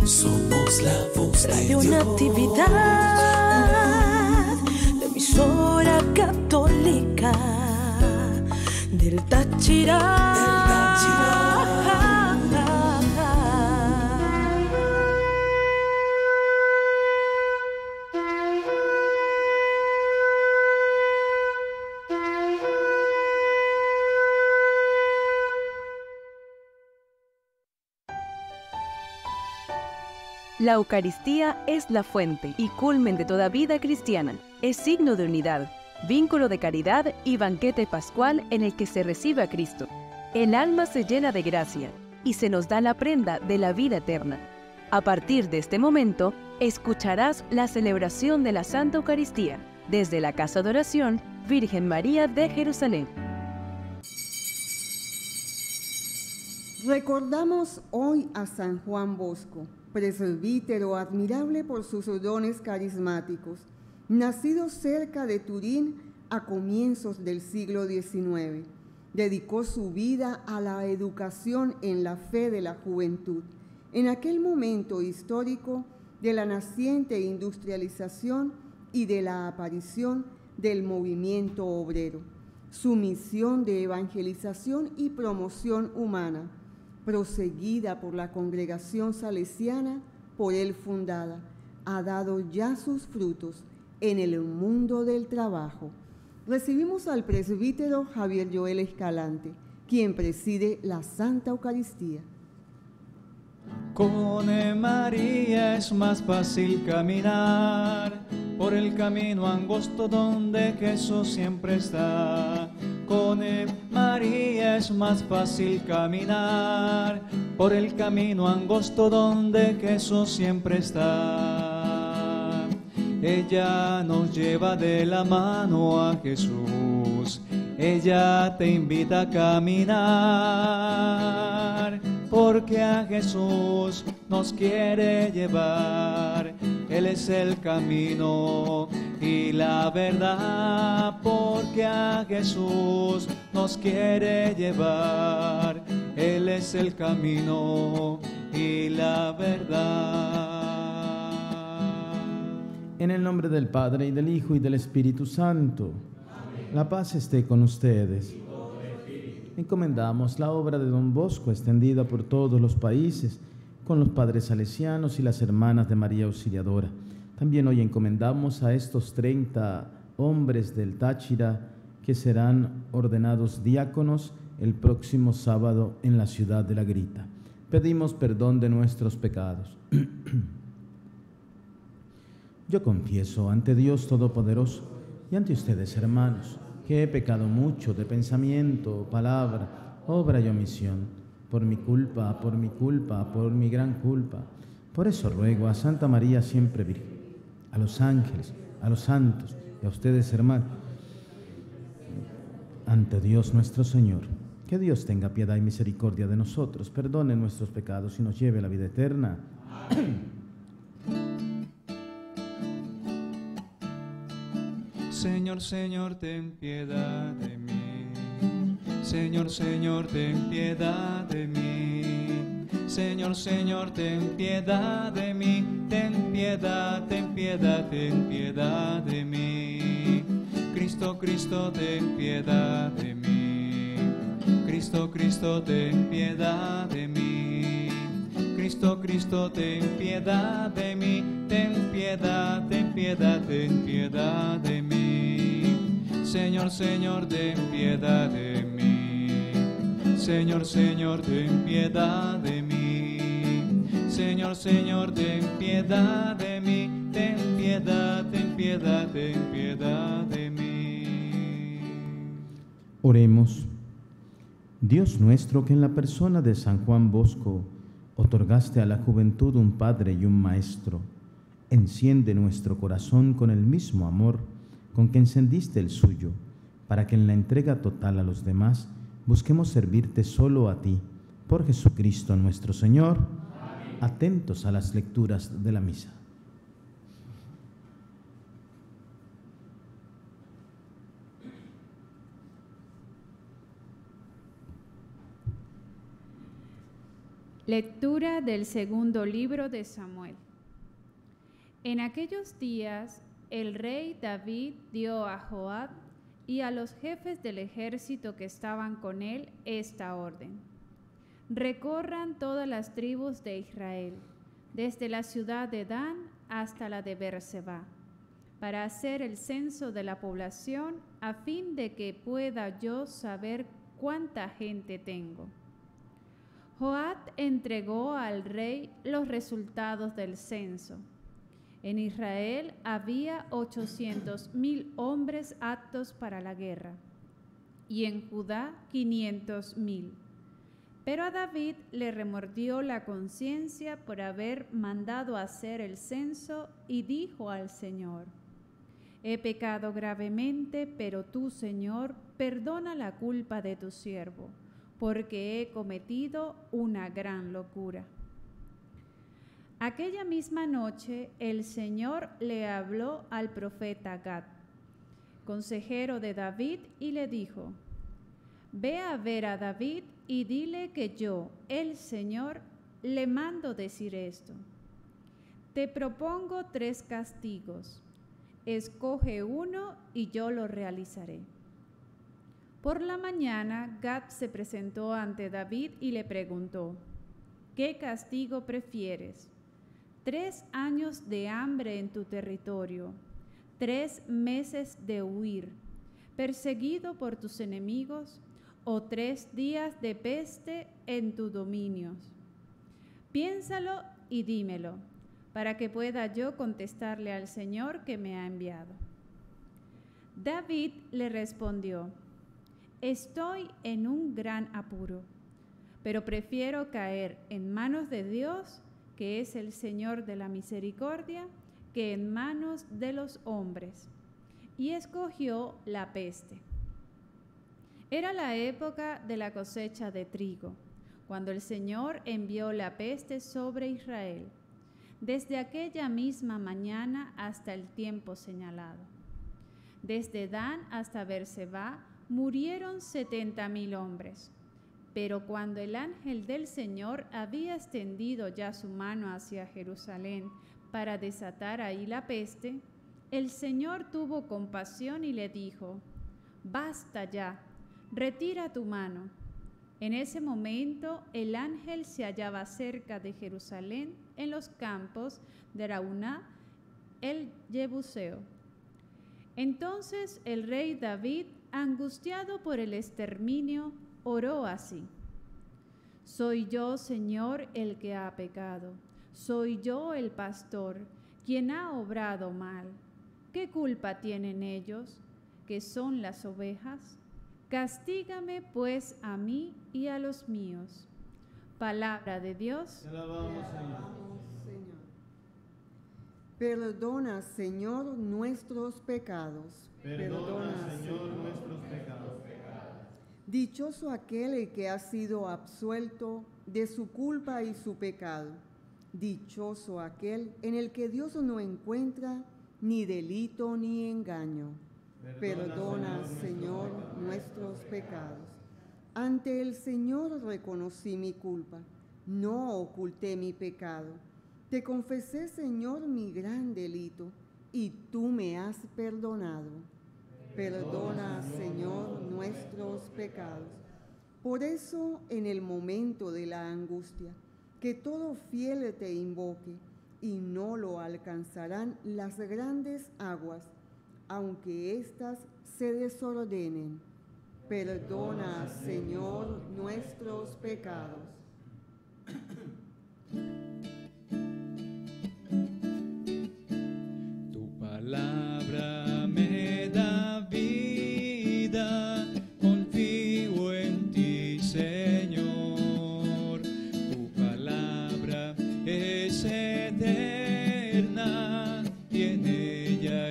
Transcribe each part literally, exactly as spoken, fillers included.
Somos la voz de Radio Dios. Natividad, la emisora católica del Táchira. Del Táchira. La Eucaristía es la fuente y culmen de toda vida cristiana. Es signo de unidad, vínculo de caridad y banquete pascual en el que se recibe a Cristo. El alma se llena de gracia y se nos da la prenda de la vida eterna. A partir de este momento, escucharás la celebración de la Santa Eucaristía desde la Casa de Oración Virgen María de Jerusalén. Recordamos hoy a San Juan Bosco, presbítero admirable por sus dones carismáticos, nacido cerca de Turín a comienzos del siglo diecinueve. Dedicó su vida a la educación en la fe de la juventud. En aquel momento histórico de la naciente industrialización y de la aparición del movimiento obrero, su misión de evangelización y promoción humana, proseguida por la congregación salesiana por él fundada, ha dado ya sus frutos en el mundo del trabajo. Recibimos al presbítero Javier Joel Escalante, quien preside la Santa Eucaristía. Con María es más fácil caminar por el camino angosto donde Jesús siempre está. Con María es más fácil caminar por el camino angosto donde Jesús siempre está. Ella nos lleva de la mano a Jesús, ella te invita a caminar, porque a Jesús nos quiere llevar. Él es el camino y la verdad, porque a Jesús nos quiere llevar. Él es el camino y la verdad. En el nombre del Padre, y del Hijo, y del Espíritu Santo. Amén. La paz esté con ustedes. Encomendamos la obra de Don Bosco, extendida por todos los países, con los padres salesianos y las hermanas de María Auxiliadora. También hoy encomendamos a estos treinta hombres del Táchira que serán ordenados diáconos el próximo sábado en la ciudad de La Grita. Pedimos perdón de nuestros pecados. Yo confieso ante Dios Todopoderoso y ante ustedes, hermanos, que he pecado mucho de pensamiento, palabra, obra y omisión, por mi culpa, por mi culpa, por mi gran culpa. Por eso ruego a Santa María siempre Virgen, a los ángeles, a los santos y a ustedes, hermanos, ante Dios nuestro Señor, que Dios tenga piedad y misericordia de nosotros, perdone nuestros pecados y nos lleve a la vida eterna. Amén. Señor, Señor, ten piedad de mí. Señor, Señor, ten piedad de mí. Señor, Señor, ten piedad de mí. Ten piedad, ten piedad, ten piedad de mí. Cristo, Cristo, ten piedad de mí. Cristo, Cristo, ten piedad de mí. Cristo, Cristo, ten piedad de mí. Ten piedad, ten piedad, ten piedad de mí. Señor, Señor, ten piedad de mí. Señor, Señor, ten piedad de mí. Señor, Señor, ten piedad de mí. Ten piedad, ten piedad, ten piedad de mí. Oremos. Dios nuestro, que en la persona de San Juan Bosco otorgaste a la juventud un padre y un maestro, enciende nuestro corazón con el mismo amor con que encendiste el suyo, para que en la entrega total a los demás busquemos servirte solo a ti, por Jesucristo nuestro Señor. Amén. Atentos a las lecturas de la misa. Lectura del segundo libro de Samuel. En aquellos días, el rey David dio a Joab y a los jefes del ejército que estaban con él esta orden: recorran todas las tribus de Israel, desde la ciudad de Dan hasta la de Beerseba, para hacer el censo de la población, a fin de que pueda yo saber cuánta gente tengo. Joab entregó al rey los resultados del censo. En Israel había ochocientos mil hombres aptos para la guerra, y en Judá quinientos mil. Pero a David le remordió la conciencia por haber mandado hacer el censo y dijo al Señor: he pecado gravemente, pero tú, Señor, perdona la culpa de tu siervo, porque he cometido una gran locura. Aquella misma noche el Señor le habló al profeta Gad, consejero de David, y le dijo: ve a ver a David y dile que yo, el Señor, le mando decir esto: te propongo tres castigos, escoge uno y yo lo realizaré. Por la mañana Gad se presentó ante David y le preguntó: ¿qué castigo prefieres? ¿Tres años de hambre en tu territorio, tres meses de huir, perseguido por tus enemigos, o tres días de peste en tus dominios? Piénsalo y dímelo, para que pueda yo contestarle al Señor que me ha enviado. David le respondió: estoy en un gran apuro, pero prefiero caer en manos de Dios, que es el Señor de la misericordia, que en manos de los hombres. Y escogió la peste. Era la época de la cosecha de trigo, cuando el Señor envió la peste sobre Israel, desde aquella misma mañana hasta el tiempo señalado. Desde Dan hasta Beerseba murieron setenta mil hombres. Pero cuando el ángel del Señor había extendido ya su mano hacia Jerusalén para desatar ahí la peste, el Señor tuvo compasión y le dijo: basta ya, retira tu mano. En ese momento el ángel se hallaba cerca de Jerusalén, en los campos de Araúna el Jebuseo. Entonces el rey David, angustiado por el exterminio, oró así: soy yo, Señor, el que ha pecado, soy yo el pastor, quien ha obrado mal. ¿Qué culpa tienen ellos, que son las ovejas? Castígame pues a mí y a los míos. Palabra de Dios. Te alabamos, Señor. Perdona, Señor, nuestros pecados. Perdona, Señor, nuestros pecados. Dichoso aquel el que ha sido absuelto de su culpa y su pecado. Dichoso aquel en el que Dios no encuentra ni delito ni engaño. Perdona, Señor, nuestros pecados. Ante el Señor reconocí mi culpa, no oculté mi pecado. Te confesé, Señor, mi gran delito, y tú me has perdonado. Perdona, Señor, nuestros pecados. Por eso, en el momento de la angustia, que todo fiel te invoque, y no lo alcanzarán las grandes aguas, aunque éstas se desordenen. Perdona, Señor, nuestros pecados. Tu palabra me da vida, confío en ti, Señor. Tu palabra es eterna y en ella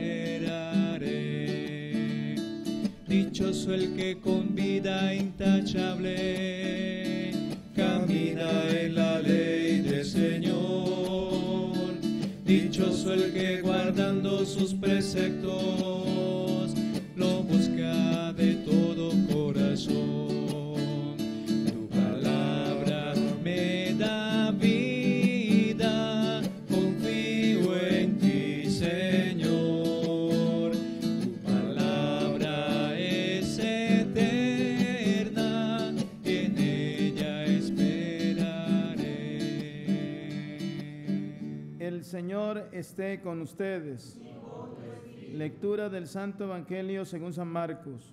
esperaré. Dichoso el que con vida intachable camina en la ley del Señor. Dichoso el que guardando sus preceptos lo busca de todo corazón. Tu palabra me Señor esté con ustedes. Lectura del Santo Evangelio según San Marcos.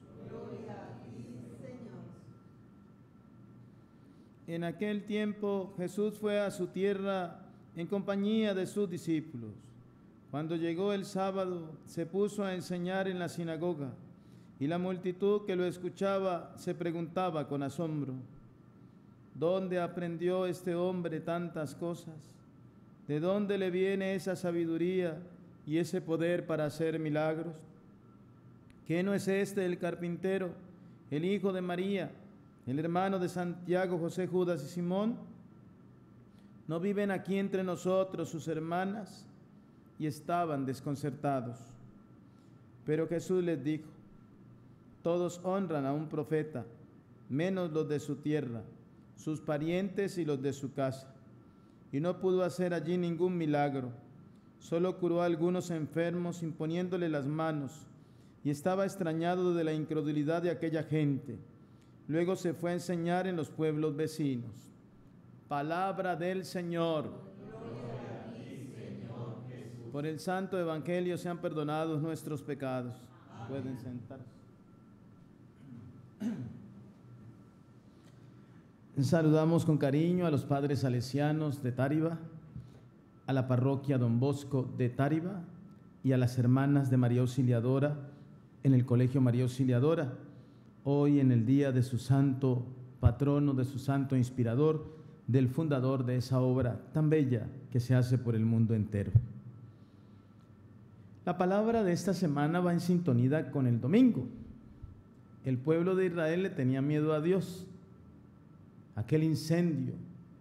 En aquel tiempo Jesús fue a su tierra en compañía de sus discípulos. Cuando llegó el sábado, se puso a enseñar en la sinagoga, y la multitud que lo escuchaba se preguntaba con asombro: ¿dónde aprendió este hombre tantas cosas? ¿De dónde le viene esa sabiduría y ese poder para hacer milagros? ¿Qué no es este el carpintero, el hijo de María, el hermano de Santiago, José, Judas y Simón? ¿No viven aquí entre nosotros sus hermanas? Y estaban desconcertados. Pero Jesús les dijo: todos honran a un profeta, menos los de su tierra, sus parientes y los de su casa. Y no pudo hacer allí ningún milagro, solo curó a algunos enfermos imponiéndole las manos, y estaba extrañado de la incredulidad de aquella gente. Luego se fue a enseñar en los pueblos vecinos. Palabra del Señor. Gloria a ti, Señor Jesús. Por el Santo Evangelio sean perdonados nuestros pecados. Amén. Pueden sentarse. Saludamos con cariño a los padres salesianos de Táriba, a la parroquia Don Bosco de Táriba y a las hermanas de María Auxiliadora en el Colegio María Auxiliadora, hoy en el día de su santo patrono, de su santo inspirador, del fundador de esa obra tan bella que se hace por el mundo entero. La palabra de esta semana va en sintonía con el domingo. El pueblo de Israel le tenía miedo a Dios. Aquel incendio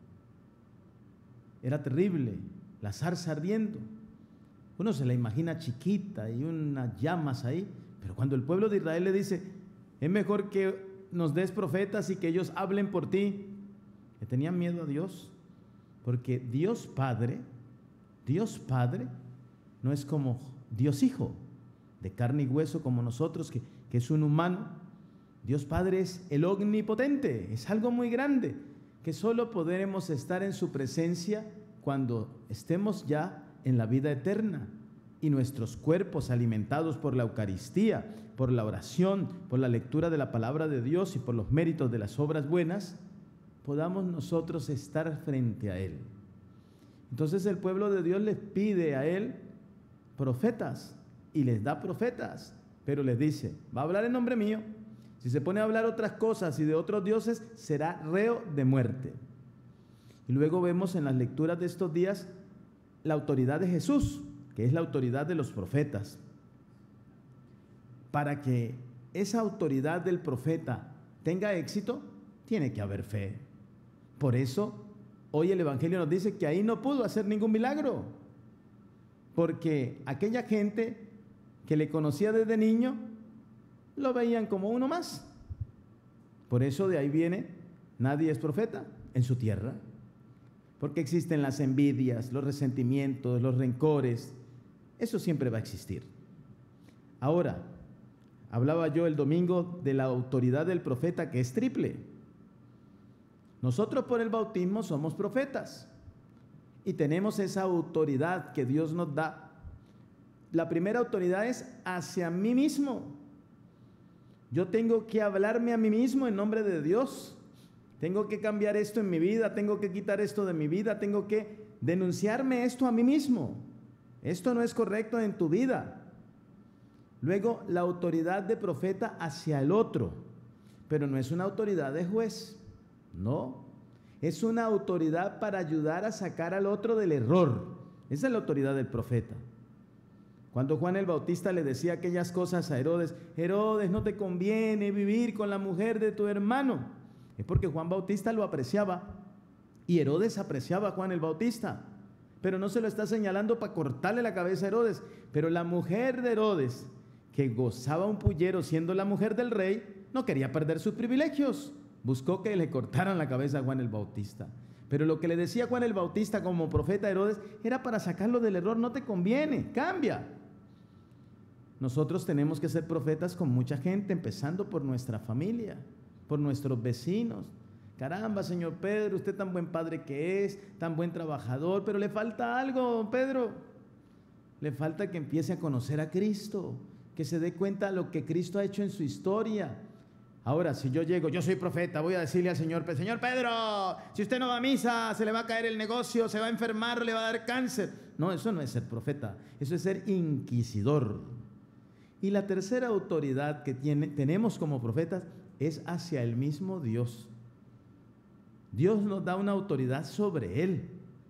era terrible, la zarza ardiendo. Uno se la imagina chiquita y unas llamas ahí, pero cuando el pueblo de Israel le dice: es mejor que nos des profetas y que ellos hablen por ti, le tenían miedo a Dios, porque Dios Padre, Dios Padre no es como Dios Hijo, de carne y hueso como nosotros, que, que es un humano. Dios Padre es el omnipotente, es algo muy grande, que solo podremos estar en su presencia cuando estemos ya en la vida eterna y nuestros cuerpos alimentados por la Eucaristía, por la oración, por la lectura de la palabra de Dios y por los méritos de las obras buenas, podamos nosotros estar frente a Él. Entonces el pueblo de Dios les pide a Él profetas y les da profetas, pero les dice: va a hablar en nombre mío. Si se pone a hablar otras cosas y de otros dioses, será reo de muerte. Y luego vemos en las lecturas de estos días la autoridad de Jesús, que es la autoridad de los profetas. Para que esa autoridad del profeta tenga éxito, tiene que haber fe. Por eso, hoy el Evangelio nos dice que ahí no pudo hacer ningún milagro, porque aquella gente que le conocía desde niño lo veían como uno más. Por eso de ahí viene: nadie es profeta en su tierra, porque existen las envidias, los resentimientos, los rencores. Eso siempre va a existir. Ahora, hablaba yo el domingo de la autoridad del profeta, que es triple. Nosotros por el bautismo somos profetas y tenemos esa autoridad que Dios nos da. La primera autoridad es hacia mí mismo. Yo tengo que hablarme a mí mismo en nombre de Dios. Tengo que cambiar esto en mi vida, tengo que quitar esto de mi vida, tengo que denunciarme esto a mí mismo. Esto no es correcto en tu vida. Luego, la autoridad de profeta hacia el otro, pero no es una autoridad de juez, no. Es una autoridad para ayudar a sacar al otro del error. Esa es la autoridad del profeta. Cuando Juan el Bautista le decía aquellas cosas a Herodes: Herodes, no te conviene vivir con la mujer de tu hermano, es porque Juan Bautista lo apreciaba y Herodes apreciaba a Juan el Bautista, pero no se lo está señalando para cortarle la cabeza a Herodes. Pero la mujer de Herodes, que gozaba un pullero siendo la mujer del rey, no quería perder sus privilegios, buscó que le cortaran la cabeza a Juan el Bautista. Pero lo que le decía Juan el Bautista como profeta a Herodes era para sacarlo del error: no te conviene, cambia. Nosotros tenemos que ser profetas con mucha gente, empezando por nuestra familia, por nuestros vecinos. Caramba, señor Pedro, usted tan buen padre que es, tan buen trabajador, pero le falta algo, don Pedro. Le falta que empiece a conocer a Cristo, que se dé cuenta de lo que Cristo ha hecho en su historia. Ahora, si yo llego, yo soy profeta, voy a decirle al señor Pedro, señor Pedro, si usted no va a misa, se le va a caer el negocio, se va a enfermar, le va a dar cáncer. No, eso no es ser profeta, eso es ser inquisidor. Y la tercera autoridad que tiene, tenemos como profetas es hacia el mismo Dios. Dios nos da una autoridad sobre Él.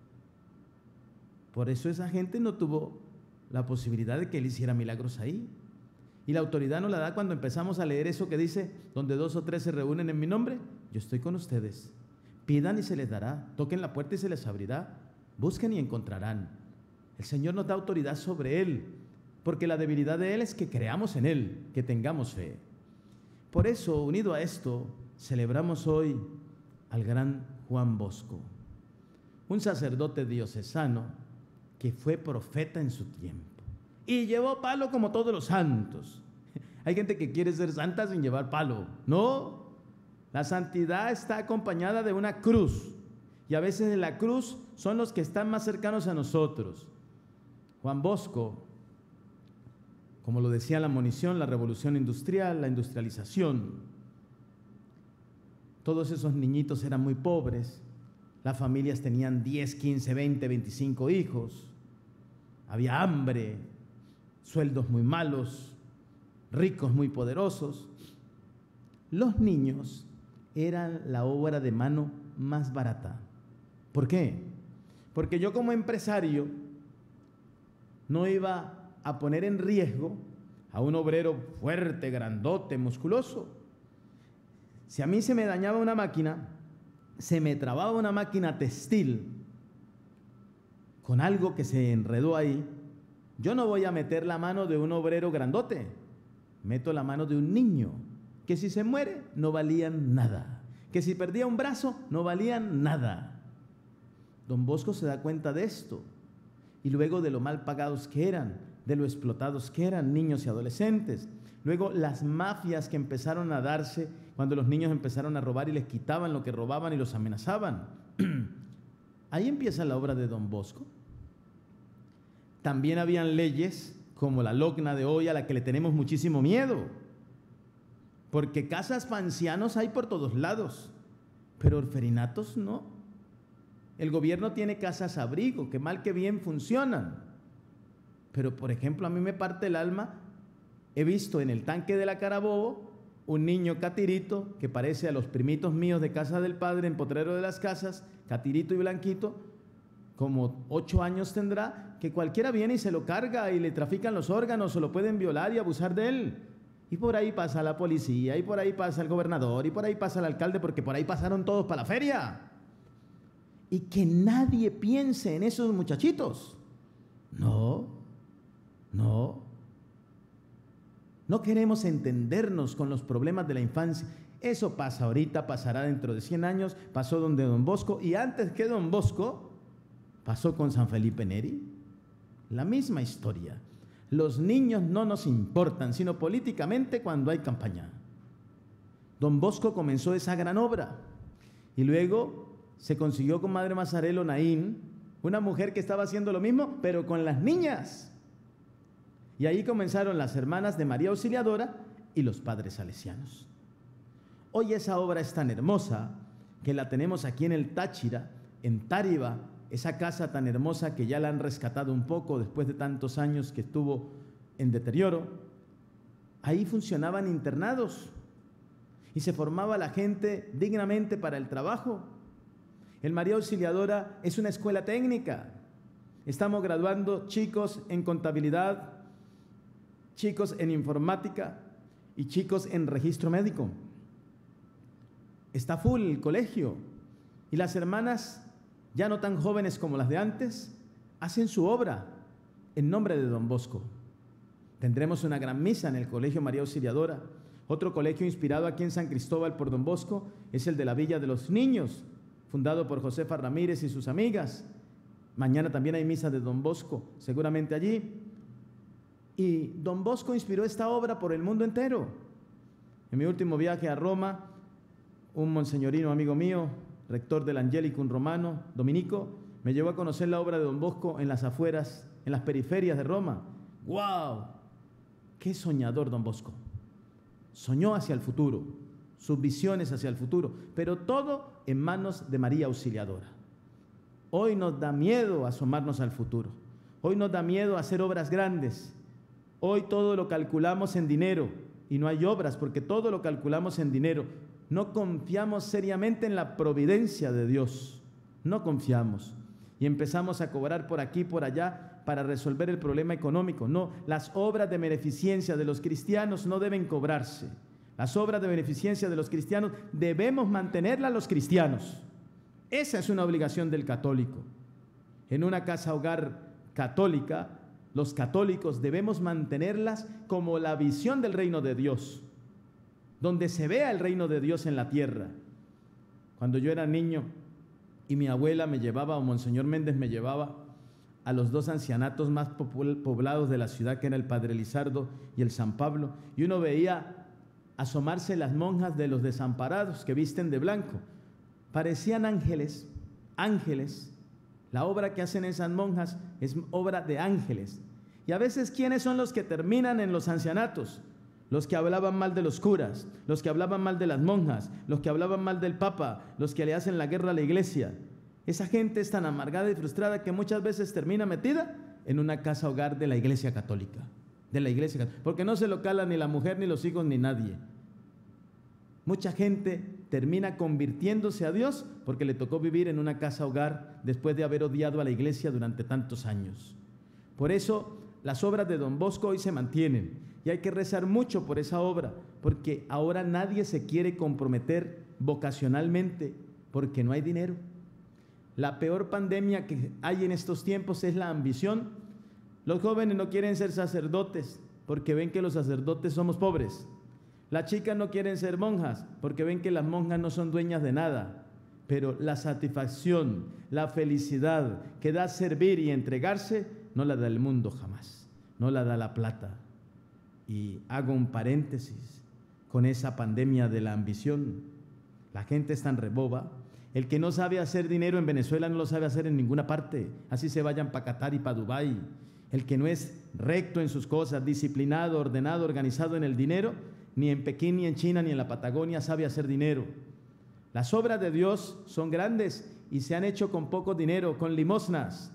Por eso esa gente no tuvo la posibilidad de que Él hiciera milagros ahí. Y la autoridad nos la da cuando empezamos a leer eso que dice, donde dos o tres se reúnen en mi nombre, yo estoy con ustedes. Pidan y se les dará, toquen la puerta y se les abrirá, busquen y encontrarán. El Señor nos da autoridad sobre Él, porque la debilidad de Él es que creamos en Él, que tengamos fe. Por eso, unido a esto, celebramos hoy al gran Juan Bosco, un sacerdote diocesano que fue profeta en su tiempo y llevó palo como todos los santos. Hay gente que quiere ser santa sin llevar palo. No, la santidad está acompañada de una cruz, y a veces en la cruz son los que están más cercanos a nosotros. Juan Bosco, como lo decía la monición, la revolución industrial, la industrialización, todos esos niñitos eran muy pobres, las familias tenían diez, quince, veinte, veinticinco hijos, había hambre, sueldos muy malos, ricos muy poderosos. Los niños eran la obra de mano más barata. ¿Por qué? Porque yo como empresario no iba a poner en riesgo a un obrero fuerte, grandote, musculoso. Si a mí se me dañaba una máquina, se me trababa una máquina textil con algo que se enredó ahí, yo no voy a meter la mano de un obrero grandote, meto la mano de un niño, que si se muere no valían nada, que si perdía un brazo no valían nada. Don Bosco se da cuenta de esto, y luego de lo mal pagados que eran, de lo explotados que eran niños y adolescentes, luego las mafias que empezaron a darse cuando los niños empezaron a robar y les quitaban lo que robaban y los amenazaban. Ahí empieza la obra de Don Bosco. También habían leyes como la Logna de hoy, a la que le tenemos muchísimo miedo, porque casas para ancianos hay por todos lados, pero orferinatos no. El gobierno tiene casas abrigo, que mal que bien funcionan, pero por ejemplo a mí me parte el alma, he visto en el tanque de la Carabobo un niño catirito que parece a los primitos míos de Casa del Padre en Potrero de las Casas, catirito y blanquito, como ocho años tendrá, que cualquiera viene y se lo carga y le trafican los órganos o lo pueden violar y abusar de él. Y por ahí pasa la policía, y por ahí pasa el gobernador, y por ahí pasa el alcalde, porque por ahí pasaron todos para la feria. Y que nadie piense en esos muchachitos. No, no. No queremos entendernos con los problemas de la infancia. Eso pasa ahorita, pasará dentro de cien años, pasó donde Don Bosco, y antes que Don Bosco, pasó con San Felipe Neri. La misma historia. Los niños no nos importan, sino políticamente cuando hay campaña. Don Bosco comenzó esa gran obra, y luego se consiguió con Madre Mazarelo Naín, una mujer que estaba haciendo lo mismo, pero con las niñas. Y ahí comenzaron las hermanas de María Auxiliadora y los padres salesianos. Hoy esa obra es tan hermosa que la tenemos aquí en el Táchira, en Táriba, esa casa tan hermosa que ya la han rescatado un poco después de tantos años que estuvo en deterioro. Ahí funcionaban internados y se formaba la gente dignamente para el trabajo. El María Auxiliadora es una escuela técnica. Estamos graduando chicos en contabilidad, chicos en informática y chicos en registro médico. Está full el colegio, y las hermanas, ya no tan jóvenes como las de antes, hacen su obra en nombre de Don Bosco. Tendremos una gran misa en el Colegio María Auxiliadora. Otro colegio inspirado aquí en San Cristóbal por Don Bosco es el de la Villa de los Niños, fundado por Josefa Ramírez y sus amigas. Mañana también hay misa de Don Bosco, seguramente allí. Y Don Bosco inspiró esta obra por el mundo entero. En mi último viaje a Roma, un monseñorino amigo mío, rector del Angelicum Romano, dominico, me llevó a conocer la obra de Don Bosco en las afueras, en las periferias de Roma. ¡Wow! ¡Qué soñador Don Bosco! Soñó hacia el futuro, sus visiones hacia el futuro, pero todo en manos de María Auxiliadora. Hoy nos da miedo asomarnos al futuro, hoy nos da miedo hacer obras grandes, hoy todo lo calculamos en dinero y no hay obras porque todo lo calculamos en dinero. No confiamos seriamente en la providencia de Dios, no confiamos y empezamos a cobrar por aquí y por allá para resolver el problema económico. No, las obras de beneficencia de los cristianos no deben cobrarse. Las obras de beneficencia de los cristianos debemos mantenerlas los cristianos. Esa es una obligación del católico. En una casa hogar católica, los católicos debemos mantenerlas como la visión del reino de Dios, donde se vea el reino de Dios en la tierra. Cuando yo era niño y mi abuela me llevaba, o Monseñor Méndez me llevaba a los dos ancianatos más poblados de la ciudad, que era el Padre Lizardo y el San Pablo, y uno veía asomarse las monjas de los desamparados que visten de blanco. Parecían ángeles, ángeles. La obra que hacen esas monjas es obra de ángeles. Y a veces, ¿quiénes son los que terminan en los ancianatos? Los que hablaban mal de los curas, los que hablaban mal de las monjas, los que hablaban mal del Papa, los que le hacen la guerra a la iglesia. Esa gente es tan amargada y frustrada que muchas veces termina metida en una casa hogar de la Iglesia Católica, de la Iglesia Católica, porque no se lo cala ni la mujer, ni los hijos, ni nadie. Mucha gente termina convirtiéndose a Dios porque le tocó vivir en una casa hogar después de haber odiado a la iglesia durante tantos años. Por eso las obras de Don Bosco hoy se mantienen y hay que rezar mucho por esa obra, porque ahora nadie se quiere comprometer vocacionalmente porque no hay dinero. La peor pandemia que hay en estos tiempos es la ambición. Los jóvenes no quieren ser sacerdotes porque ven que los sacerdotes somos pobres. Las chicas no quieren ser monjas porque ven que las monjas no son dueñas de nada. Pero la satisfacción, la felicidad que da servir y entregarse, no la da el mundo jamás, no la da la plata. Y hago un paréntesis con esa pandemia de la ambición. La gente es tan reboba. El que no sabe hacer dinero en Venezuela no lo sabe hacer en ninguna parte, así se vayan para Qatar y para Dubái. El que no es recto en sus cosas, disciplinado, ordenado, organizado en el dinero, ni en Pekín, ni en China, ni en la Patagonia sabe hacer dinero. Las obras de Dios son grandes y se han hecho con poco dinero, con limosnas.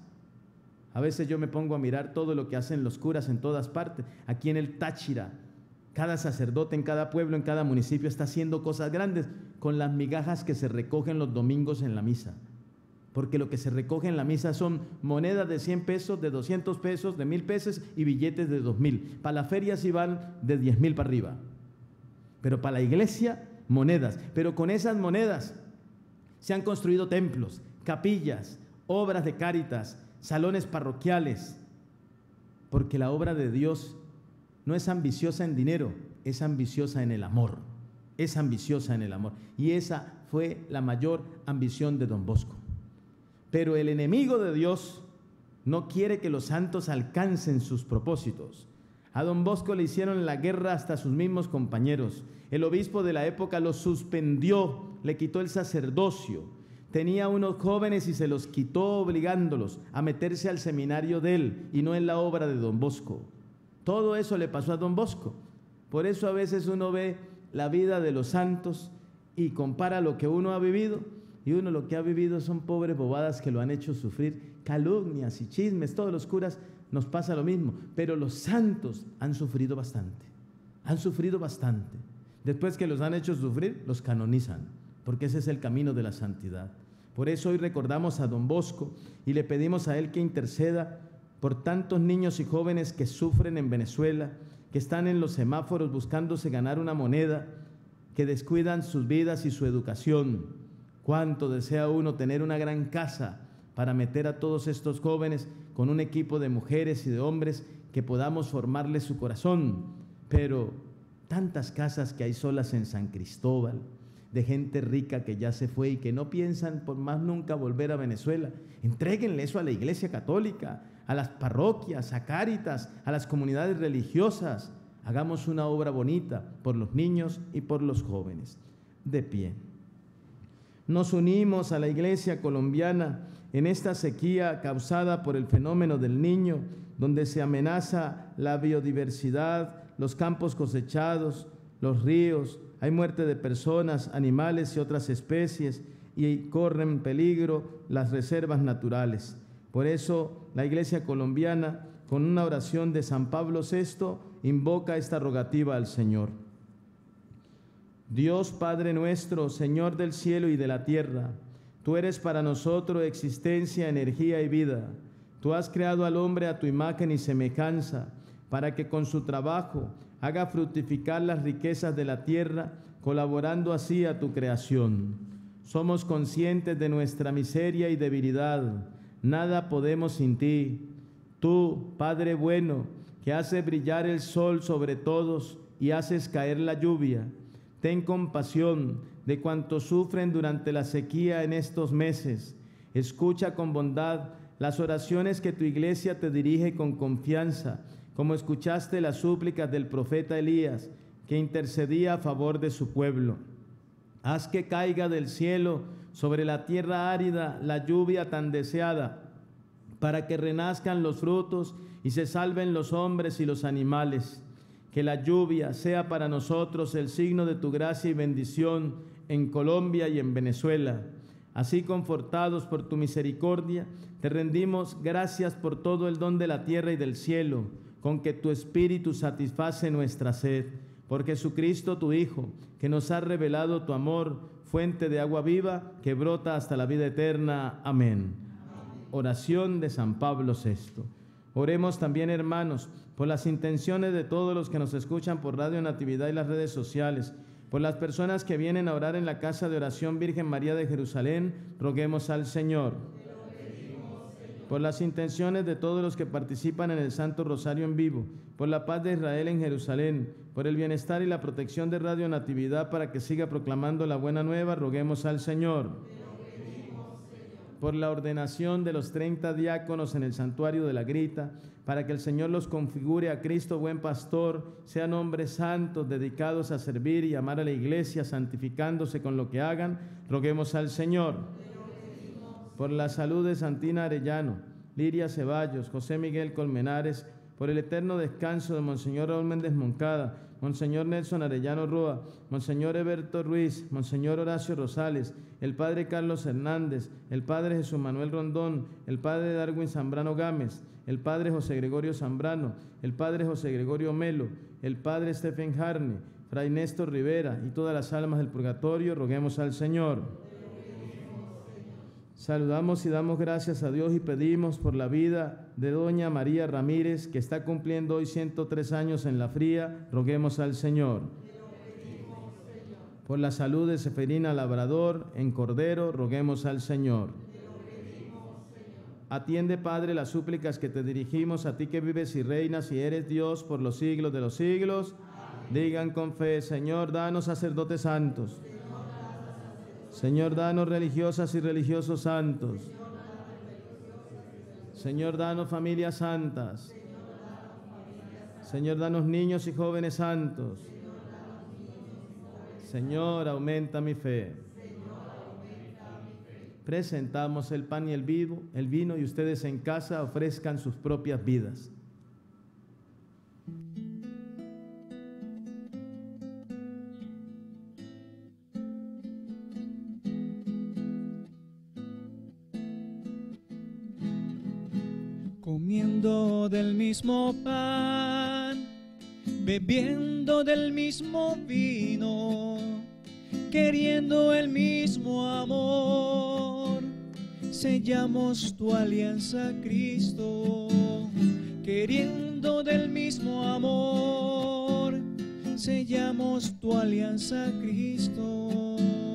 A veces yo me pongo a mirar todo lo que hacen los curas en todas partes. Aquí en el Táchira, cada sacerdote en cada pueblo, en cada municipio está haciendo cosas grandes con las migajas que se recogen los domingos en la misa. Porque lo que se recoge en la misa son monedas de cien pesos, de doscientos pesos, de mil pesos y billetes de dos mil. Para la feria sí van de diez mil para arriba. Pero para la iglesia, monedas. Pero con esas monedas se han construido templos, capillas, obras de cáritas, salones parroquiales. Porque la obra de Dios no es ambiciosa en dinero, es ambiciosa en el amor. Es ambiciosa en el amor. Y esa fue la mayor ambición de Don Bosco. Pero el enemigo de Dios no quiere que los santos alcancen sus propósitos. A Don Bosco le hicieron la guerra hasta sus mismos compañeros. El obispo de la época lo suspendió, le quitó el sacerdocio. Tenía unos jóvenes y se los quitó obligándolos a meterse al seminario de él y no en la obra de Don Bosco. Todo eso le pasó a Don Bosco. Por eso a veces uno ve la vida de los santos y compara lo que uno ha vivido, y uno lo que ha vivido son pobres bobadas que lo han hecho sufrir, calumnias y chismes. Todos los curas nos pasa lo mismo, pero los santos han sufrido bastante, han sufrido bastante. Después que los han hecho sufrir, los canonizan, porque ese es el camino de la santidad. Por eso hoy recordamos a Don Bosco y le pedimos a él que interceda por tantos niños y jóvenes que sufren en Venezuela, que están en los semáforos buscándose ganar una moneda, que descuidan sus vidas y su educación. Cuánto desea uno tener una gran casa para meter a todos estos jóvenes con un equipo de mujeres y de hombres que podamos formarles su corazón. Pero tantas casas que hay solas en San Cristóbal, de gente rica que ya se fue y que no piensan por más nunca volver a Venezuela. Entréguenle eso a la Iglesia Católica, a las parroquias, a Cáritas, a las comunidades religiosas. Hagamos una obra bonita por los niños y por los jóvenes. De pie. Nos unimos a la Iglesia colombiana en esta sequía causada por el fenómeno del Niño, donde se amenaza la biodiversidad, los campos cosechados, los ríos, hay muerte de personas, animales y otras especies, y corren peligro las reservas naturales. Por eso la Iglesia colombiana, con una oración de San Pablo sexto, invoca esta rogativa al Señor. Dios Padre nuestro, Señor del cielo y de la tierra, tú eres para nosotros existencia, energía y vida. Tú has creado al hombre a tu imagen y semejanza, para que con su trabajo haga fructificar las riquezas de la tierra, colaborando así a tu creación. Somos conscientes de nuestra miseria y debilidad. Nada podemos sin ti. Tú, Padre bueno, que haces brillar el sol sobre todos y haces caer la lluvia, ten compasión de cuantos sufren durante la sequía en estos meses. Escucha con bondad las oraciones que tu iglesia te dirige con confianza, como escuchaste las súplicas del profeta Elías, que intercedía a favor de su pueblo. Haz que caiga del cielo sobre la tierra árida la lluvia tan deseada, para que renazcan los frutos y se salven los hombres y los animales. Que la lluvia sea para nosotros el signo de tu gracia y bendición en Colombia y en Venezuela. Así, confortados por tu misericordia, te rendimos gracias por todo el don de la tierra y del cielo, con que tu Espíritu satisface nuestra sed. Por Jesucristo tu Hijo, que nos ha revelado tu amor, fuente de agua viva, que brota hasta la vida eterna. Amén. Amén. Oración de San Pablo sexto. Oremos también, hermanos, por las intenciones de todos los que nos escuchan por Radio Natividad y las redes sociales, por las personas que vienen a orar en la Casa de Oración Virgen María de Jerusalén, roguemos al Señor. Por las intenciones de todos los que participan en el Santo Rosario en vivo, por la paz de Israel en Jerusalén, por el bienestar y la protección de Radio Natividad para que siga proclamando la buena nueva, roguemos al Señor. Por la ordenación de los treinta diáconos en el santuario de la Grita, para que el Señor los configure a Cristo buen pastor, sean hombres santos dedicados a servir y amar a la Iglesia, santificándose con lo que hagan, roguemos al Señor. Por la salud de Santina Arellano, Liria Ceballos, José Miguel Colmenares, por el eterno descanso de Monseñor Raúl Méndez Moncada, Monseñor Nelson Arellano Roa, Monseñor Eberto Ruiz, Monseñor Horacio Rosales, el Padre Carlos Hernández, el Padre Jesús Manuel Rondón, el Padre Darwin Zambrano Gámez, el Padre José Gregorio Zambrano, el Padre José Gregorio Melo, el Padre Stephen Harney, Fray Néstor Rivera y todas las almas del purgatorio, roguemos al Señor. Saludamos y damos gracias a Dios y pedimos por la vida de doña María Ramírez, que está cumpliendo hoy ciento tres años en la fría, roguemos al Señor. Por la salud de Seferina Labrador en Cordero, roguemos al Señor. Atiende, Padre, las súplicas que te dirigimos, a ti que vives y reinas y eres Dios por los siglos de los siglos. Amén. Digan con fe, Señor, danos sacerdotes santos. Señor, danos religiosas y religiosos santos. Señor, danos familias santas. Señor, danos niños y jóvenes santos. Señor, aumenta mi fe. Presentamos el pan y el vino, el vino y ustedes en casa ofrezcan sus propias vidas. Comiendo del mismo pan, bebiendo del mismo vino, queriendo el mismo amor, sellamos tu alianza, Cristo. Queriendo del mismo amor, sellamos tu alianza, Cristo.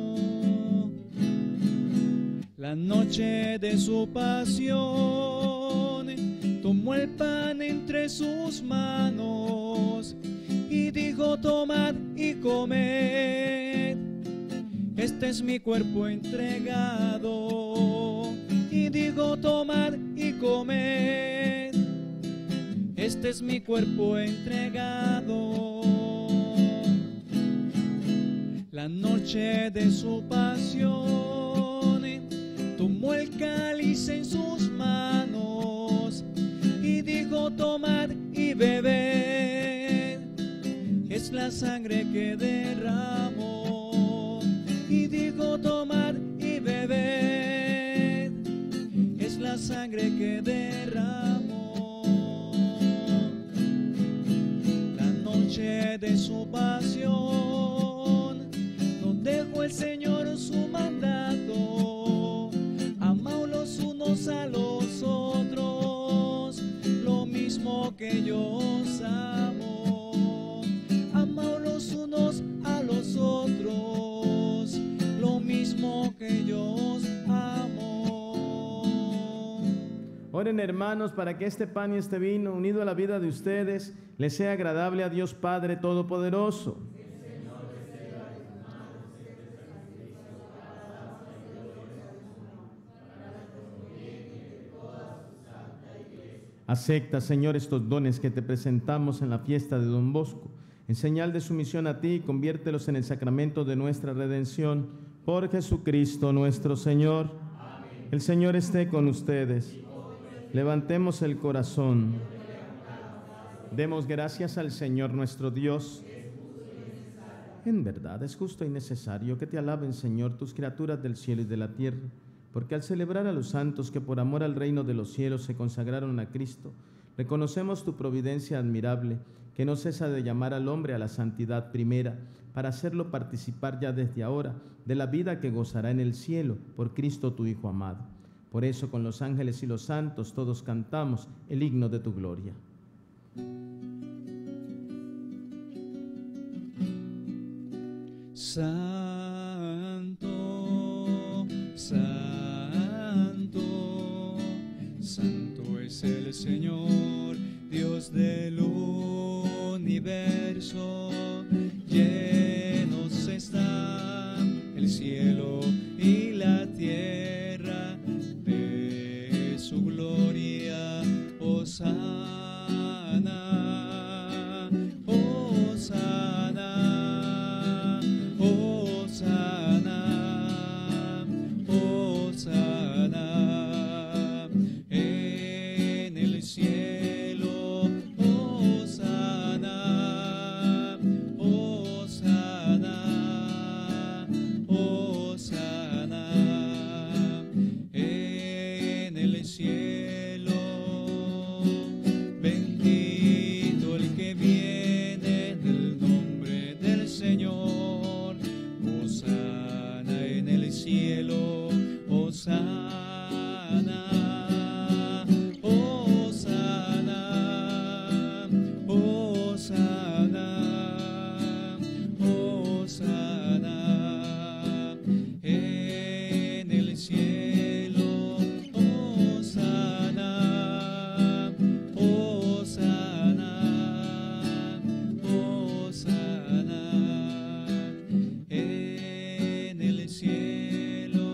La noche de su pasión, tomó el pan entre sus manos y dijo: tomad y comed, este es mi cuerpo entregado. Y dijo: tomad y comed, este es mi cuerpo entregado. La noche de su pasión, tomó el cáliz en sus manos y dijo: tomad y bebed, es la sangre que derramó. Y dijo: tomad y bebed, es la sangre que derramó. La noche de su pasión nos dejó el Señor su mandato: amaos los unos a los otros, lo mismo que yo os amo. Amaos los unos a los otros, lo mismo que yo os amo. Oren, hermanos, para que este pan y este vino, unido a la vida de ustedes, les sea agradable a Dios Padre Todopoderoso. Acepta, Señor, estos dones que te presentamos en la fiesta de Don Bosco, en señal de sumisión a ti, y conviértelos en el sacramento de nuestra redención, por Jesucristo nuestro Señor. Amén. El Señor esté con ustedes. Levantemos el corazón. Demos gracias al Señor nuestro Dios. En verdad es justo y necesario que te alaben, Señor, tus criaturas del cielo y de la tierra, porque al celebrar a los santos que por amor al reino de los cielos se consagraron a Cristo, reconocemos tu providencia admirable, que no cesa de llamar al hombre a la santidad primera, para hacerlo participar ya desde ahora de la vida que gozará en el cielo por Cristo tu Hijo amado. Por eso con los ángeles y los santos todos cantamos el himno de tu gloria. Santo, santo, santo es el Señor, Dios del universo. Llenos están el cielo y la tierra de su gloria. Hosana, hosana, hosana, hosana en el cielo. Hosana, hosana, hosana en el cielo. Bendito el que viene en el nombre del Señor. Hosana en el cielo. Hosana, hosana, hosana, hosana en el cielo. Hosana, hosana, hosana en el cielo.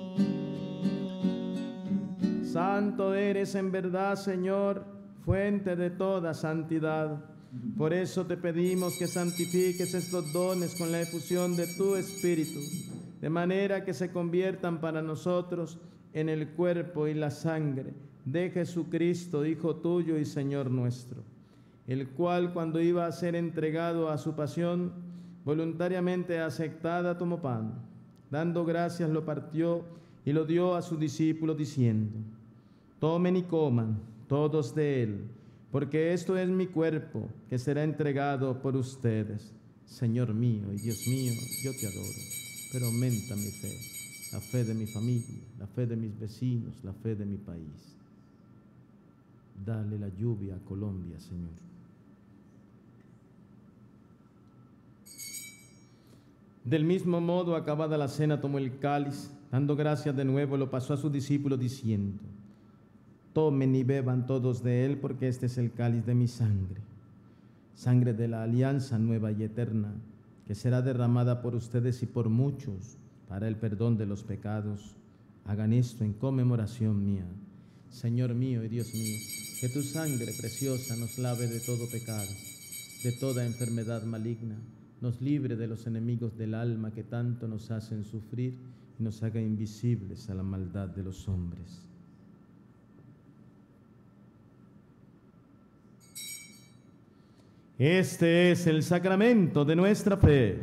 Santo eres en verdad, Señor, fuente de toda santidad. Por eso te pedimos que santifiques estos dones con la efusión de tu Espíritu, de manera que se conviertan para nosotros en el cuerpo y la sangre de Jesucristo, Hijo tuyo y Señor nuestro, el cual, cuando iba a ser entregado a su pasión, voluntariamente aceptada, tomó pan, dando gracias lo partió y lo dio a sus discípulos diciendo: tomen y coman todos de él, porque esto es mi cuerpo que será entregado por ustedes. Señor mío y Dios mío, yo te adoro, pero aumenta mi fe, la fe de mi familia, la fe de mis vecinos, la fe de mi país. Dale la lluvia a Colombia, Señor. Del mismo modo, acabada la cena, tomó el cáliz, dando gracias de nuevo, lo pasó a sus discípulos diciendo: tomen y beban todos de él, porque este es el cáliz de mi sangre, sangre de la alianza nueva y eterna, que será derramada por ustedes y por muchos para el perdón de los pecados. Hagan esto en conmemoración mía. Señor mío y Dios mío, que tu sangre preciosa nos lave de todo pecado, de toda enfermedad maligna. nos libre de los enemigos del alma que tanto nos hacen sufrir y nos haga invisibles a la maldad de los hombres. Este es el sacramento de nuestra fe.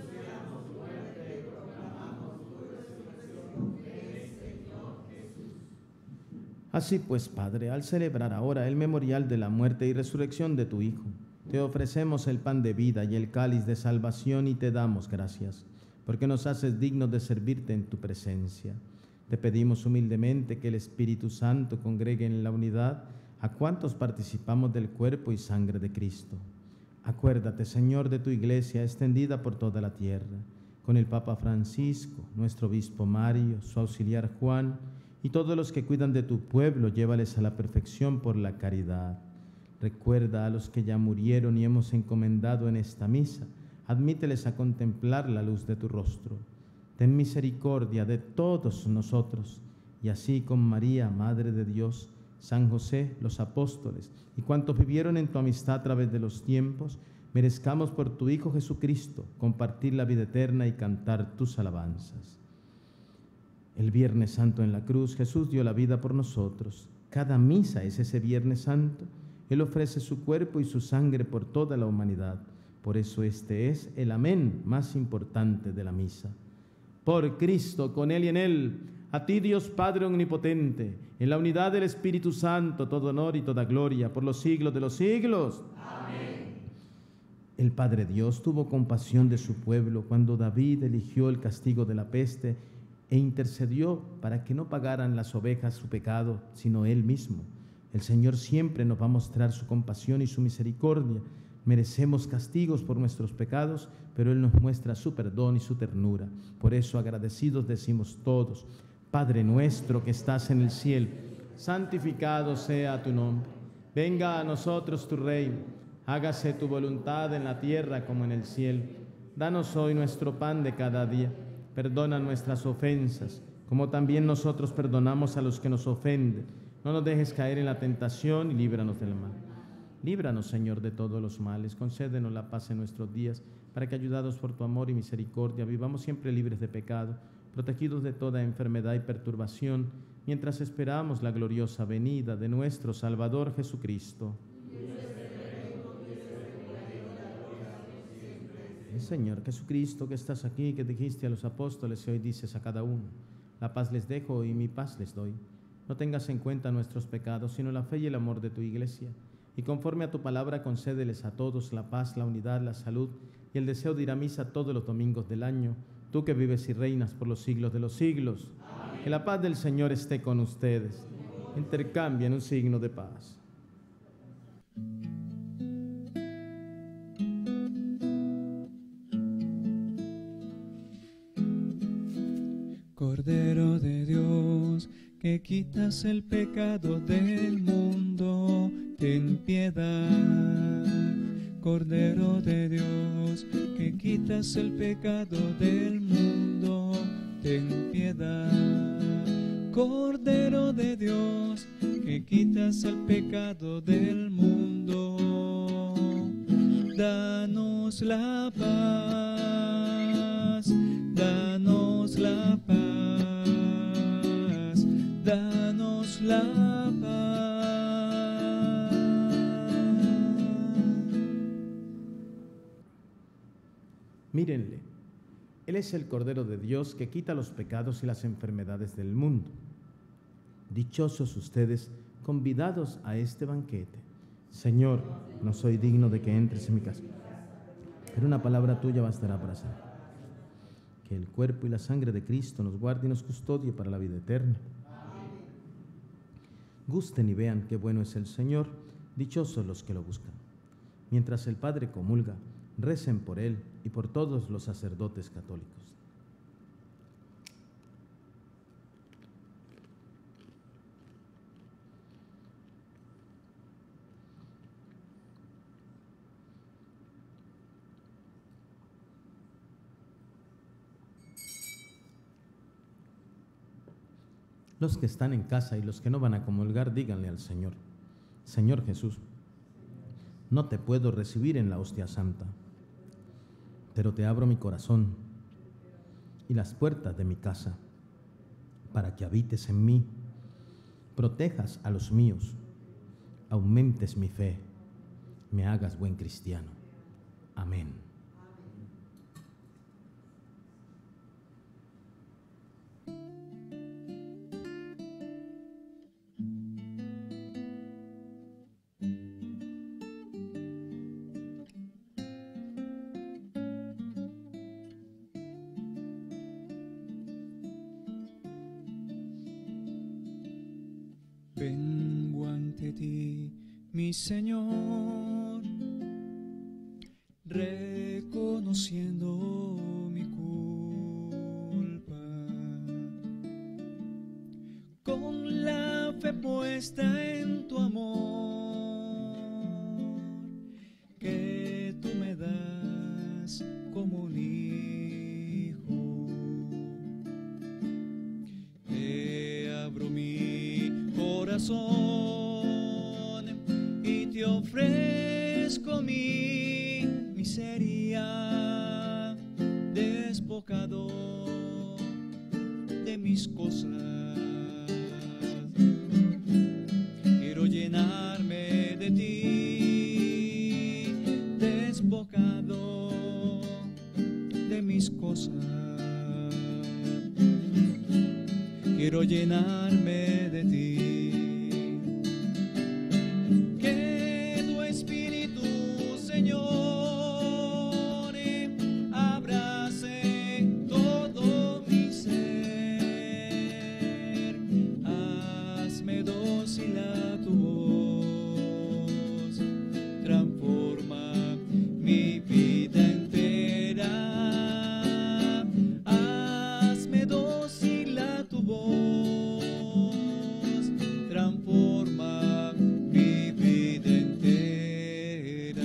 Así pues, Padre, al celebrar ahora el memorial de la muerte y resurrección de tu Hijo, te ofrecemos el pan de vida y el cáliz de salvación y te damos gracias, porque nos haces dignos de servirte en tu presencia. Te pedimos humildemente que el Espíritu Santo congregue en la unidad a cuantos participamos del cuerpo y sangre de Cristo. Acuérdate, Señor, de tu Iglesia extendida por toda la tierra, con el Papa Francisco, nuestro obispo Mario, su auxiliar Juan, y todos los que cuidan de tu pueblo, llévales a la perfección por la caridad. Recuerda a los que ya murieron y hemos encomendado en esta misa, admíteles a contemplar la luz de tu rostro. Ten misericordia de todos nosotros, y así con María, Madre de Dios, San José, los apóstoles, y cuantos vivieron en tu amistad a través de los tiempos, merezcamos por tu Hijo Jesucristo compartir la vida eterna y cantar tus alabanzas. El Viernes Santo en la cruz, Jesús dio la vida por nosotros. Cada misa es ese Viernes Santo. Él ofrece su cuerpo y su sangre por toda la humanidad. Por eso este es el amén más importante de la misa. Por Cristo, con Él y en Él, a ti Dios Padre Omnipotente, en la unidad del Espíritu Santo, todo honor y toda gloria, por los siglos de los siglos. Amén. El Padre Dios tuvo compasión de su pueblo cuando David eligió el castigo de la peste e intercedió para que no pagaran las ovejas su pecado, sino Él mismo. El Señor siempre nos va a mostrar su compasión y su misericordia. Merecemos castigos por nuestros pecados, pero Él nos muestra su perdón y su ternura. Por eso, agradecidos decimos todos: Padre nuestro que estás en el cielo, santificado sea tu nombre. Venga a nosotros tu reino. Hágase tu voluntad en la tierra como en el cielo. Danos hoy nuestro pan de cada día. Perdona nuestras ofensas, como también nosotros perdonamos a los que nos ofenden. No nos dejes caer en la tentación y líbranos del mal. Líbranos, Señor, de todos los males. Concédenos la paz en nuestros días, para que, ayudados por tu amor y misericordia, vivamos siempre libres de pecado, protegidos de toda enfermedad y perturbación, mientras esperamos la gloriosa venida de nuestro Salvador Jesucristo. El Señor Jesucristo, que estás aquí, que dijiste a los apóstoles y hoy dices a cada uno: la paz les dejo y mi paz les doy. No tengas en cuenta nuestros pecados, sino la fe y el amor de tu Iglesia. Y conforme a tu palabra, concédeles a todos la paz, la unidad, la salud y el deseo de ir a misa todos los domingos del año, tú que vives y reinas por los siglos de los siglos. Amén. Que la paz del Señor esté con ustedes. Intercambien un signo de paz. Cordero de Dios, que quitas el pecado del mundo, ten piedad. Cordero de Dios, que quitas el pecado del mundo, ten piedad. Cordero de Dios, que quitas el pecado del mundo, danos la paz, danos la paz. Danos la paz. Mírenle, Él es el Cordero de Dios que quita los pecados y las enfermedades del mundo. Dichosos ustedes, convidados a este banquete. Señor, no soy digno de que entres en mi casa, pero una palabra tuya bastará para sanar. Que el cuerpo y la sangre de Cristo nos guarde y nos custodie para la vida eterna. Gusten y vean qué bueno es el Señor, dichosos los que lo buscan. Mientras el Padre comulga, recen por Él y por todos los sacerdotes católicos. Los que están en casa y los que no van a comulgar, díganle al Señor: Señor Jesús, no te puedo recibir en la hostia santa. Pero te abro mi corazón y las puertas de mi casa, para que habites en mí, protejas a los míos, aumentes mi fe, me hagas buen cristiano. Amén. Vengo ante ti, mi Señor, reconociendo mi culpa, con la fe puesta en tu amor, que tú me das como un hijo. Te abro mi corazón y te ofrezco mi miseria, despojado de mis cosas. Quiero llenarme de ti, despojado de mis cosas. Quiero llenarme de ti. Que tu Espíritu, Señor, abrace todo mi ser. Hazme dócil a tu voz, transforma mi vida entera. Hazme dócil a tu voz, transforma mi vida entera.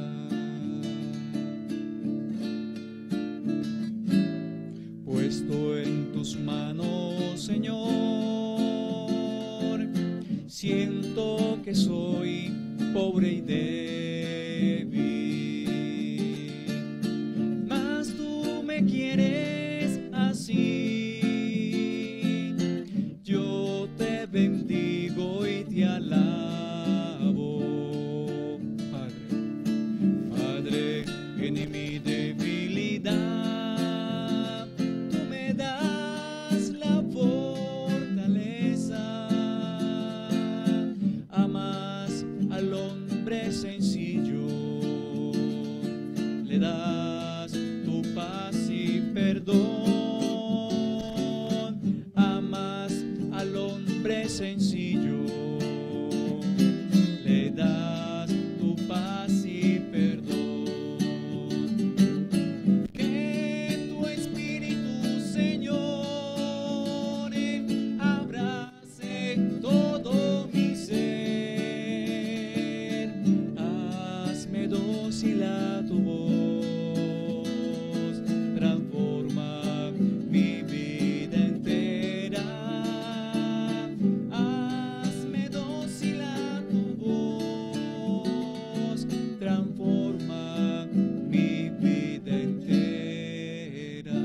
Puesto en tus manos, Señor, siento que soy pobre y débil, mas tú me quieres así. Yo te bendigo y te alabo, Padre. Padre, en mi debilidad tú me das la fortaleza. Amas al hombre sencillo, le das tu paz y perdón. Amas al hombre sencillo, le das tu paz y perdón. Que tu Espíritu, Señor, abrace todo mi ser. Hazme dócil a tu voz, transforma mi vida entera. Hazme dócil a tu voz, transforma mi vida entera.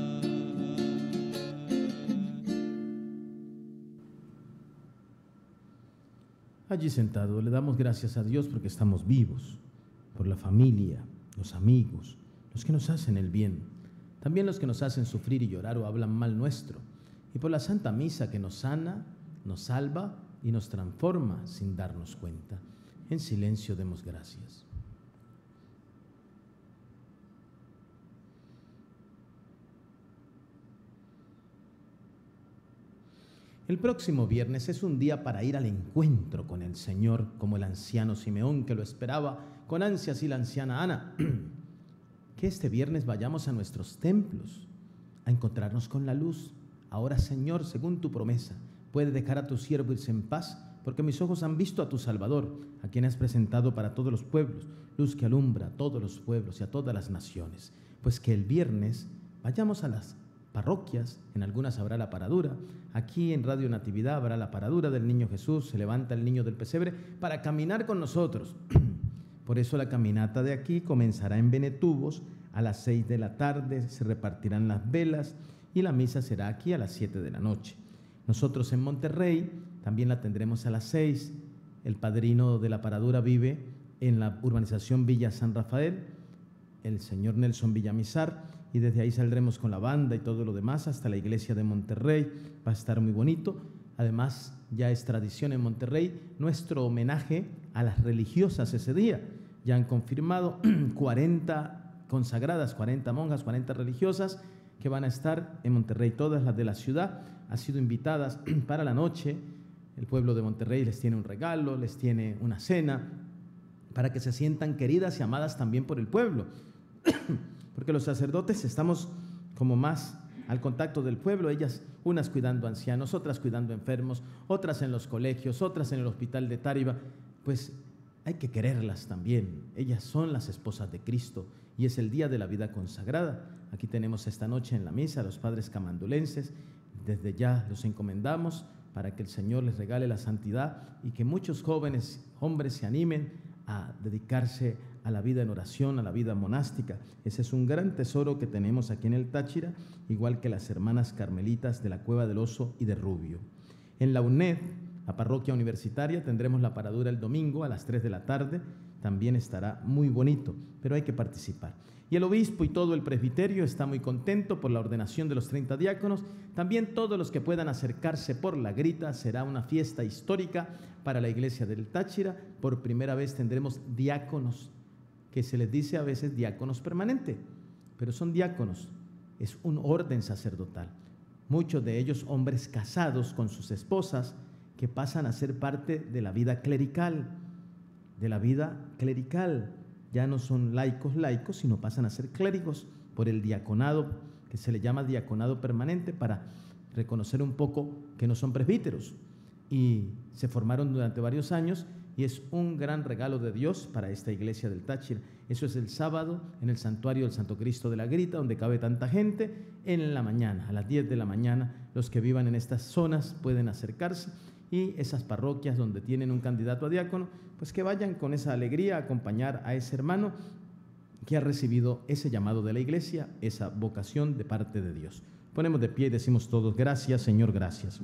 Allí sentado le damos gracias a Dios porque estamos vivos, por la familia, los amigos, los que nos hacen el bien, también los que nos hacen sufrir y llorar o hablan mal nuestro, y por la Santa Misa que nos sana, nos salva y nos transforma sin darnos cuenta. En silencio demos gracias. El próximo viernes es un día para ir al encuentro con el Señor, como el anciano Simeón que lo esperaba con ansias y la anciana Ana. Que este viernes vayamos a nuestros templos, a encontrarnos con la luz. Ahora, Señor, según tu promesa, puede dejar a tu siervo irse en paz, porque mis ojos han visto a tu Salvador, a quien has presentado para todos los pueblos, luz que alumbra a todos los pueblos y a todas las naciones. Pues que el viernes vayamos a las parroquias, en algunas habrá la paradura, aquí en Radio Natividad habrá la paradura del Niño Jesús, se levanta el niño del pesebre para caminar con nosotros. Por eso la caminata de aquí comenzará en Benetubos A las seis de la tarde se repartirán las velas y la misa será aquí a las siete de la noche. Nosotros en Monterrey también la tendremos a las seis. El padrino de la paradura vive en la urbanización Villa San Rafael, el señor Nelson Villamizar, y desde ahí saldremos con la banda y todo lo demás hasta la iglesia de Monterrey. Va a estar muy bonito. Además, ya es tradición en Monterrey nuestro homenaje a las religiosas ese día. Ya han confirmado cuarenta consagradas, cuarenta monjas, cuarenta religiosas que van a estar en Monterrey, todas las de la ciudad han sido invitadas para la noche. El pueblo de Monterrey les tiene un regalo, les tiene una cena, para que se sientan queridas y amadas también por el pueblo, porque los sacerdotes estamos como más al contacto del pueblo, ellas unas cuidando ancianos, otras cuidando enfermos, otras en los colegios, otras en el hospital de Táriba. Pues hay que quererlas también, ellas son las esposas de Cristo y es el día de la vida consagrada. Aquí tenemos esta noche en la misa a los padres camandulenses, desde ya los encomendamos para que el Señor les regale la santidad y que muchos jóvenes hombres se animen a dedicarse a la vida en oración, a la vida monástica. Ese es un gran tesoro que tenemos aquí en el Táchira, igual que las hermanas carmelitas de la Cueva del Oso y de Rubio. En la U N E D, la parroquia universitaria, tendremos la paradura el domingo a las tres de la tarde, también estará muy bonito, pero hay que participar. Y el obispo y todo el presbiterio está muy contento por la ordenación de los treinta diáconos. También todos los que puedan acercarse por la grita, será una fiesta histórica para la iglesia del Táchira. Por primera vez tendremos diáconos, que se les dice a veces diáconos permanente, pero son diáconos, es un orden sacerdotal. Muchos de ellos hombres casados con sus esposas que pasan a ser parte de la vida clerical, de la vida clerical. Ya no son laicos laicos, sino pasan a ser clérigos por el diaconado, que se le llama diaconado permanente, para reconocer un poco que no son presbíteros. Y se formaron durante varios años y es un gran regalo de Dios para esta iglesia del Táchira. Eso es el sábado en el santuario del Santo Cristo de la Grita, donde cabe tanta gente, en la mañana, a las diez de la mañana. Los que vivan en estas zonas pueden acercarse, y esas parroquias donde tienen un candidato a diácono, pues que vayan con esa alegría a acompañar a ese hermano que ha recibido ese llamado de la iglesia, esa vocación de parte de Dios. Ponemos de pie y decimos todos: gracias, Señor, gracias.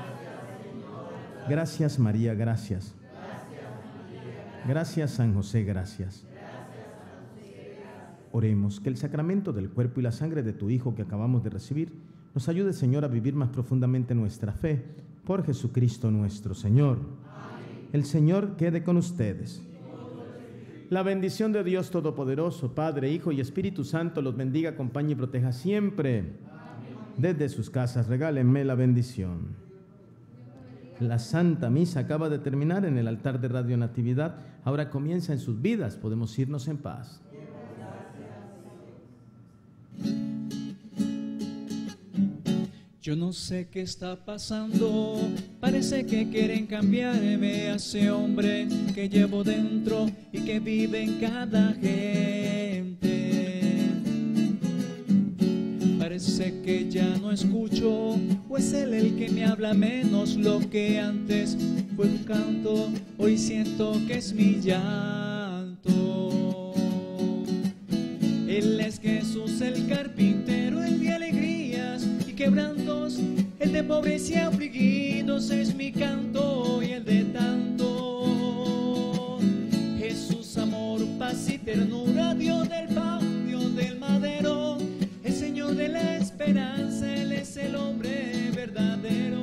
Gracias, María, gracias. Gracias, San José, gracias. Oremos que el sacramento del cuerpo y la sangre de tu Hijo que acabamos de recibir nos ayude, Señor, a vivir más profundamente nuestra fe. Por Jesucristo nuestro Señor. Amén. El Señor quede con ustedes. La bendición de Dios Todopoderoso, Padre, Hijo y Espíritu Santo, los bendiga, acompañe y proteja siempre. Amén. Desde sus casas, regálenme la bendición. La Santa Misa acaba de terminar en el altar de Radio Natividad. Ahora comienza en sus vidas. Podemos irnos en paz. Yo no sé qué está pasando, parece que quieren cambiarme a ese hombre que llevo dentro y que vive en cada gente. Parece que ya no escucho, o es él el que me habla menos. Lo que antes fue un canto, hoy siento que es mi llanto. Él es Jesús el carpintero, el de alegrías y quebrantos, el de pobres y afligidos es mi canto y el de tanto. Jesús, amor, paz y ternura, Dios del pan, Dios del madero, el Señor de la esperanza, Él es el hombre verdadero.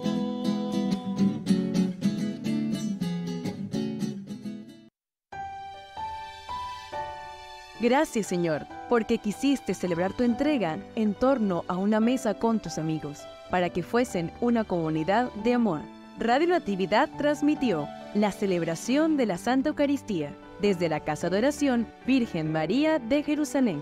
Gracias, Señor, porque quisiste celebrar tu entrega en torno a una mesa con tus amigos, para que fuesen una comunidad de amor. Radio Natividad transmitió la celebración de la Santa Eucaristía desde la Casa de Oración Virgen María de Jerusalén.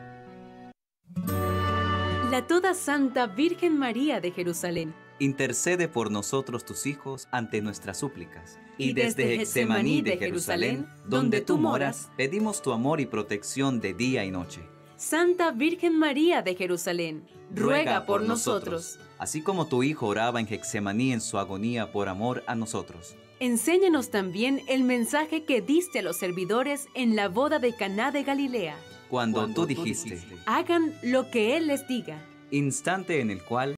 La Toda Santa Virgen María de Jerusalén, intercede por nosotros tus hijos ante nuestras súplicas. Y desde Getsemaní de Jerusalén, donde tú moras, pedimos tu amor y protección de día y noche. Santa Virgen María de Jerusalén, ruega por nosotros. Así como tu Hijo oraba en Getsemaní en su agonía por amor a nosotros. Enséñanos también el mensaje que diste a los servidores en la boda de Caná de Galilea. cuando tú dijiste, hagan lo que Él les diga. instante en el cual